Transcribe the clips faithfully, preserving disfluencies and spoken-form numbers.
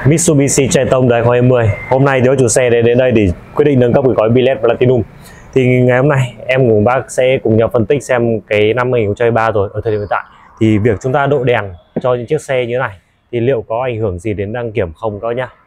Mitsubishi Triton đời hai không hai không. Hôm nay nếu chủ xe đến đến đây để quyết định nâng cấp cái gói Billet Platinum. Thì ngày hôm nay em cùng bác sẽ cùng nhau phân tích xem cái năm hai không hai ba rồi ở thời điểm hiện tại thì việc chúng ta độ đèn cho những chiếc xe như thế này thì liệu có ảnh hưởng gì đến đăng kiểm không các nhá.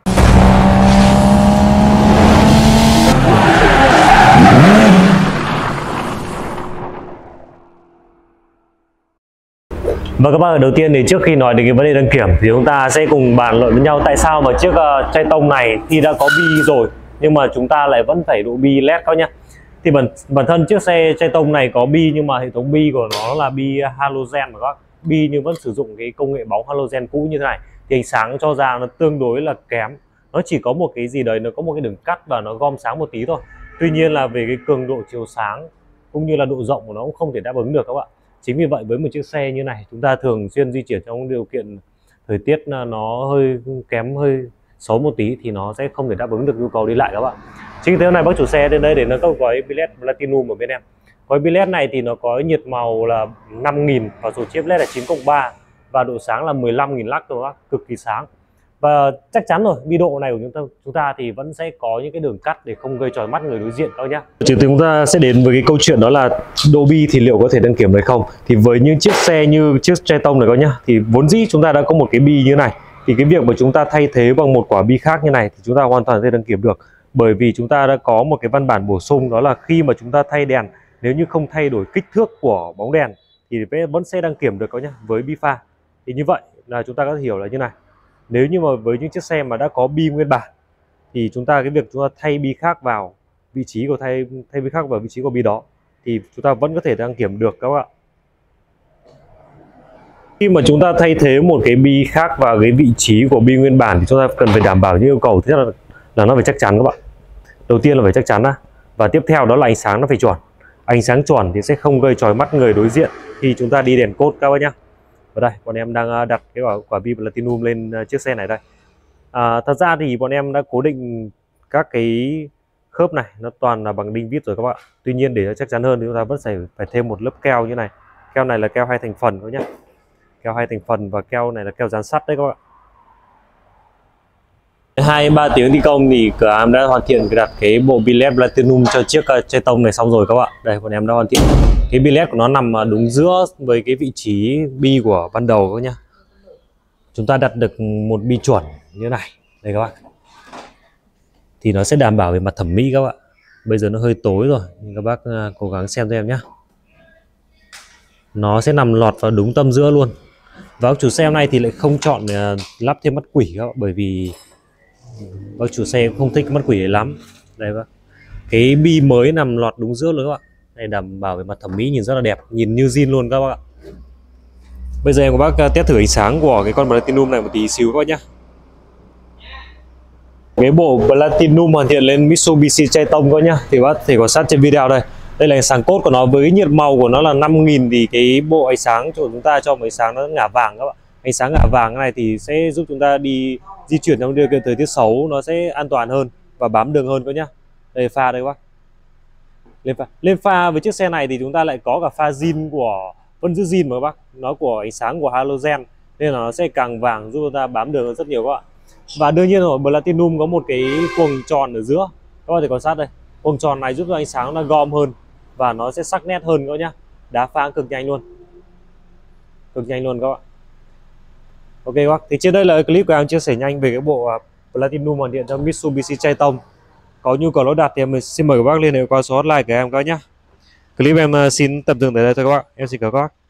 Và các bạn, đầu tiên thì trước khi nói đến cái vấn đề đăng kiểm thì chúng ta sẽ cùng bàn luận với nhau tại sao mà chiếc uh, Triton này khi đã có bi rồi nhưng mà chúng ta lại vẫn phải độ bi led các nhá. Thì bản bản thân chiếc xe Triton này có bi nhưng mà hệ thống bi của nó là bi halogen mà các bi nhưng vẫn sử dụng cái công nghệ bóng halogen cũ như thế này thì ánh sáng cho ra nó tương đối là kém. Nó chỉ có một cái gì đấy, nó có một cái đường cắt và nó gom sáng một tí thôi. Tuy nhiên là về cái cường độ chiếu sáng cũng như là độ rộng của nó cũng không thể đáp ứng được các bạn. Chính vì vậy với một chiếc xe như này chúng ta thường xuyên di chuyển trong điều kiện thời tiết nó hơi kém, hơi xấu một tí thì nó sẽ không thể đáp ứng được nhu cầu đi lại các bạn. Chính vì thế hôm nay bác chủ xe đến đây để nâng cấp gói Billet Platinum ở bên em. Gói Billet này thì nó có nhiệt màu là năm nghìn và số chip led là chín cộng ba và độ sáng là mười lăm nghìn lux thôi các, cực kỳ sáng. Và chắc chắn rồi, bi độ này của chúng ta chúng ta thì vẫn sẽ có những cái đường cắt để không gây chói mắt người đối diện các nhá. Chứ chúng ta sẽ đến với cái câu chuyện đó là độ bi thì liệu có thể đăng kiểm hay không. Thì với những chiếc xe như chiếc Triton này các nhá, thì vốn dĩ chúng ta đã có một cái bi như này thì cái việc mà chúng ta thay thế bằng một quả bi khác như này thì chúng ta hoàn toàn có thể đăng kiểm được, bởi vì chúng ta đã có một cái văn bản bổ sung đó là khi mà chúng ta thay đèn, nếu như không thay đổi kích thước của bóng đèn thì vẫn sẽ đăng kiểm được các nhá với bi pha. Thì như vậy là chúng ta có thể hiểu là như này. Nếu như mà với những chiếc xe mà đã có bi nguyên bản thì chúng ta cái việc chúng ta thay bi khác vào vị trí của thay thay bi khác vào vị trí của bi đó thì chúng ta vẫn có thể đăng kiểm được các bạn. Khi mà chúng ta thay thế một cái bi khác vào cái vị trí của bi nguyên bản thì chúng ta cần phải đảm bảo những yêu cầu. Thứ nhất là, là nó phải chắc chắn các bạn. Đầu tiên là phải chắc chắn đó. Và tiếp theo đó là ánh sáng nó phải chuẩn. Ánh sáng chuẩn thì sẽ không gây chói mắt người đối diện khi chúng ta đi đèn cốt các bạn nhé. Ở đây bọn em đang đặt cái quả, quả bi Platinum lên chiếc xe này đây. À, thật ra thì bọn em đã cố định các cái khớp này nó toàn là bằng đinh vít rồi các bạn. Tuy nhiên để chắc chắn hơn thì chúng ta vẫn phải phải thêm một lớp keo như này. Keo này là keo hai thành phần các nhé. Keo hai thành phần và keo này là keo dán sắt đấy các bạn. Hai ba tiếng thi công thì cửa hàng đã hoàn thiện đặt cái bộ Billet Platinum cho chiếc Triton này xong rồi các bạn. Đây bọn em đã hoàn thiện. Cái Billet của nó nằm đúng giữa với cái vị trí bi của ban đầu các nhá. Chúng ta đặt được một bi chuẩn như thế này. Đây các bạn. Thì nó sẽ đảm bảo về mặt thẩm mỹ các bạn. Bây giờ nó hơi tối rồi nhưng các bác cố gắng xem cho em nhé. Nó sẽ nằm lọt vào đúng tâm giữa luôn. Và chủ xe hôm nay thì lại không chọn lắp thêm mắt quỷ các bạn, bởi vì bác chủ xe cũng không thích mắt quỷ này lắm. Đây các bạn. Cái bi mới nằm lọt đúng giữa luôn các bạn. Đây đảm bảo về mặt thẩm mỹ nhìn rất là đẹp, nhìn như zin luôn các bạn. Bây giờ em của bác test thử ánh sáng của cái con Platinum này một tí xíu các bác nhé. Cái bộ Platinum hoàn thiện lên Mitsubishi Triton các nhá, thì bác thể quan sát trên video đây. Đây là ánh sáng cốt của nó, với nhiệt màu của nó là năm nghìn thì cái bộ ánh sáng của chúng ta cho một ánh sáng nó ngả vàng các bạn. Ánh sáng ngả vàng này thì sẽ giúp chúng ta đi di chuyển trong điều kiện thời tiết xấu nó sẽ an toàn hơn và bám đường hơn các nhá. Đây pha đây các bác. Lên pha. Lên pha với chiếc xe này thì chúng ta lại có cả pha zin của vẫn giữ zin mà các bác, nó của ánh sáng của halogen nên là nó sẽ càng vàng giúp chúng ta bám đường hơn rất nhiều các bạn. Và đương nhiên rồi, Platinum có một cái quầng tròn ở giữa, các bạn thể quan sát đây. Quầng tròn này giúp cho ánh sáng nó gom hơn và nó sẽ sắc nét hơn các nhá. Đá pha cực nhanh luôn, cực nhanh luôn các bạn. Ok các bác, thì trên đây là clip của em chia sẻ nhanh về cái bộ Platinum hoàn thiện cho Mitsubishi Triton. Có nhu cầu lắp đặt thì em xin mời các bác liên hệ qua số hotline của em các nhé. Clip em xin tạm dừng tại đây thôi các bác. Em xin chào các bác.